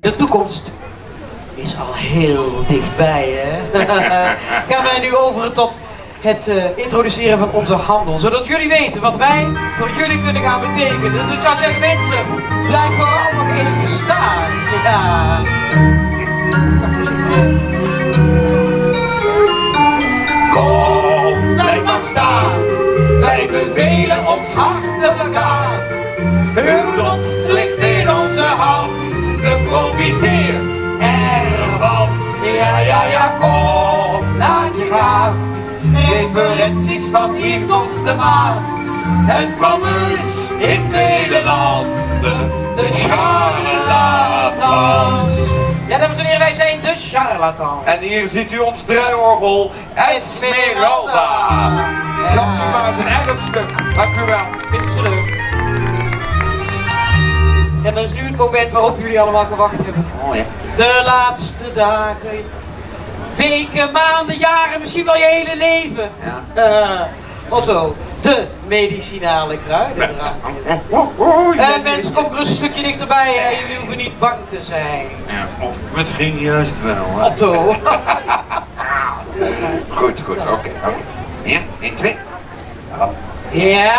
De toekomst is al heel dichtbij, hè? Gaan wij nu over tot het introduceren van onze handel, zodat jullie weten wat wij voor jullie kunnen gaan betekenen. Dus ik zou zeggen, mensen, blijf vooral nog even staan. Ja. Kom, blijf maar staan. Wij bevelen ons hartelijk aan. Uw lot ligt in onze handen. Profiteer ervan. Ja, ja, ja, kom, laat je gaan. Referenties van hier tot de maan. En fameus in vele landen. De charlatans. Ja, dames en heren, wij zijn de charlatans. En hier ziet u ons draaiorgel Esmeralda. Zand u maar zijn erfstuk. Dank u wel. Terug. En dan is nu het moment waarop jullie allemaal gewacht hebben. Oh ja. De laatste dagen, weken, maanden, jaren, misschien wel je hele leven. Ja. Otto, de medicinale kruidendrank. Mensen, kom gerust een stukje dichterbij, hè. Jullie hoeven niet bang te zijn. Ja, of misschien juist wel. Hè? Otto. Goed, oké. Ja, 1, 2. Ja,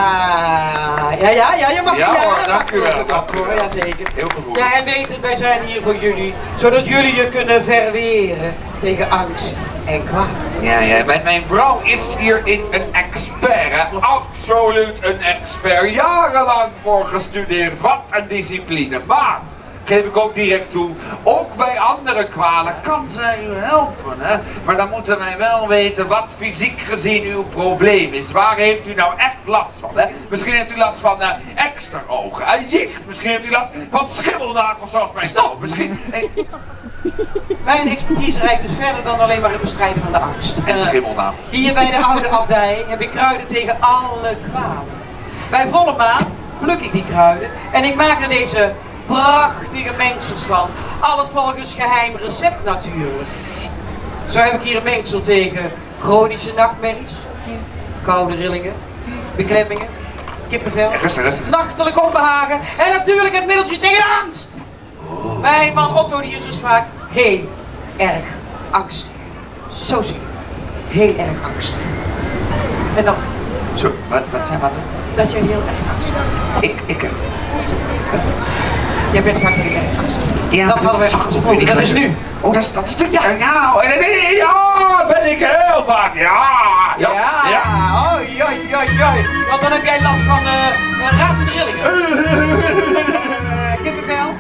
je mag ja. Hoor, dank u wel. Ja, zeker. Heel gevoelig. Ja, en weet het, wij zijn hier voor jullie, zodat jullie je kunnen verweren tegen angst en kwaad. Ja, mijn vrouw is hierin een expert, hè? Absoluut een expert. Jarenlang voor gestudeerd, wat een discipline. Maar, geef ik ook direct toe, ook bij andere kwalen kan zij u helpen, hè? Maar dan moeten wij wel weten wat fysiek gezien uw probleem is. Waar heeft u nou echt last van, hè? Misschien heeft u last van eksterogen, jicht. Misschien heeft u last van schimmelnagels zoals mijn stop. Misschien... Mijn expertise reikt dus verder dan alleen maar het bestrijden van de angst. En schimmelnagels. Hier bij de oude abdij heb ik kruiden tegen alle kwalen. Bij volle maan pluk ik die kruiden en ik maak er deze prachtige mengsels van. Alles volgens geheim recept natuurlijk. Zo heb ik hier een mengsel tegen chronische nachtmerries, koude rillingen, beklemmingen, kippenvel, nachtelijk onbehagen en natuurlijk het middeltje tegen de angst. Mijn man Otto die is dus vaak heel erg angstig. Zo zie je. Heel erg angstig. En dan? Zo, wat zijn wat? Dat jij heel erg angstig bent. Ik heb... Jij bent vaak heel erg angstig. Ja, dat hadden wij afgesproken. Dat is nu. Oh, dat stuk. Ja, ben ik heel vaak. Ja. Oi. Want dan heb jij last van razende rillingen. Kippenvel.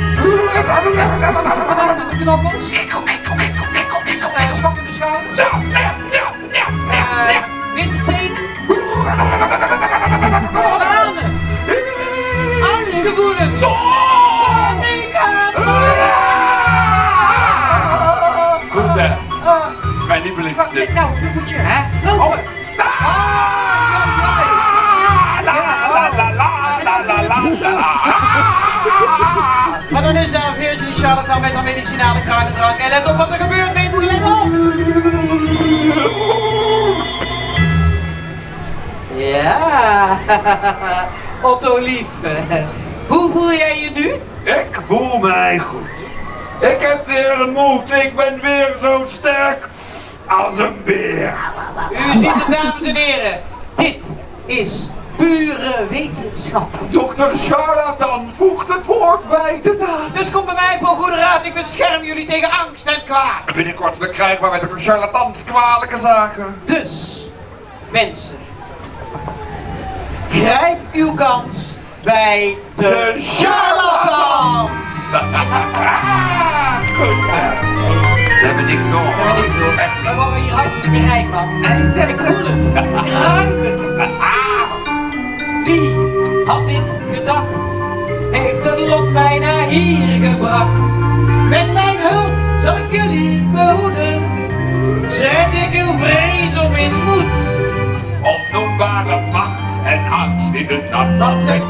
De knokkels. Schok in de schouders. Witte tenen. Organen. Angstgevoelens. Goed, mijn lievelingsstuk. Nou, nu moet je, hè? Lopen. Maar dan is daar Virgin Charlatan met een medicinale kruidendrank. En let op wat er gebeurt, mensen, let op! Ja, Otto lief, hoe voel jij je nu? Ik voel mij goed. Ik heb weer een moed, ik ben weer zo sterk als een beer. U ziet het, dames en heren, dit is pure wetenschap. Dokter Charlatan voegt het woord bij de daad. Dus kom bij mij voor goede raad, ik bescherm jullie tegen angst en kwaad. Binnenkort weer krijgen we met de charlatans kwalijke zaken. Dus, mensen, grijp uw kans bij de charlatans. Goed, ze hebben niks door. Echt. Dan worden we hier hartstikke rijk, man. En ik voel het. Ik ruik het. Wie had dit gedacht? Heeft het lot bijna hier gebracht. Met mijn hulp zal ik jullie behoeden. Zet ik uw vrees om in moed. Onnoembare macht en angst in de nacht. Dat zegt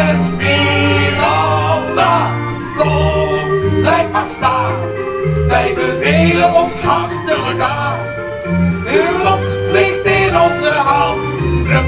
Esmeralda. Kom, blijf maar staan. Wij bevelen ons hartelijk aan. Uw lot ligt in onze handen.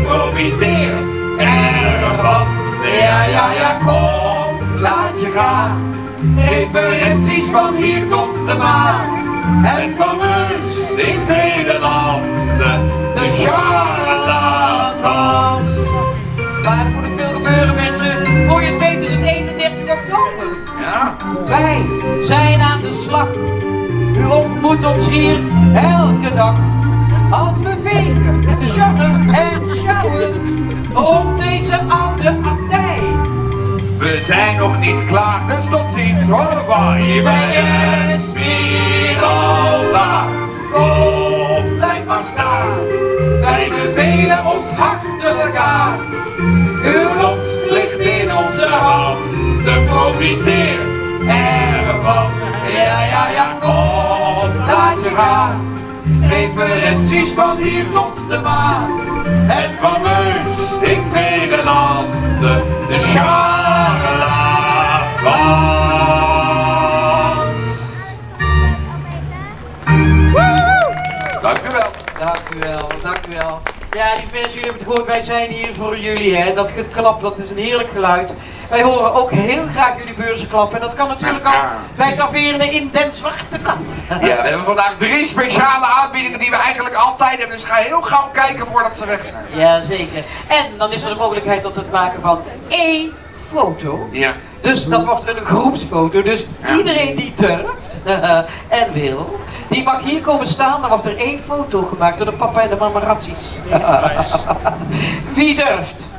Profiteer ervan. Ja, kom, laat je gaan. referenties van hier tot de maan. En fameus in vele landen, de charlatans. Maar er moet nog veel gebeuren, mensen. Voor je het weet is het 31 oktober. Ja. Wij zijn aan de slag. U ontmoet ons hier elke dag. Als we vegen, sjorren en sjouwen op deze oude abdij. We zijn nog niet klaar, dus tot ziens, hoor wij bij Esmeralda. Kom, blijf maar staan, wij bevelen ons hartelijk aan. Uw lof ligt in onze handen, profiteer ervan. Ja, kom, laat je gaan. Referenties van hier tot de maan. En fameus in vele landen, de charlatans. Dank u wel. Dank u wel, dank u wel. Ja, die mensen, jullie hebben het gehoord, wij zijn hier voor jullie, hè. Dat geklap, dat is een heerlijk geluid. Wij horen ook heel graag jullie beurzen klappen. En dat kan natuurlijk al bij Taverne in Den Zwarte Kat. Ja, we hebben vandaag 3 speciale aanbiedingen die we eigenlijk altijd hebben. Dus ga heel gauw kijken voordat ze weg zijn. Jazeker. En dan is er de mogelijkheid tot het maken van 1 foto. Ja. Dus dat wordt een groepsfoto. Dus iedereen die durft en wil, die mag hier komen staan. Dan wordt er 1 foto gemaakt door de papa en de mama Ratsies. Wie durft?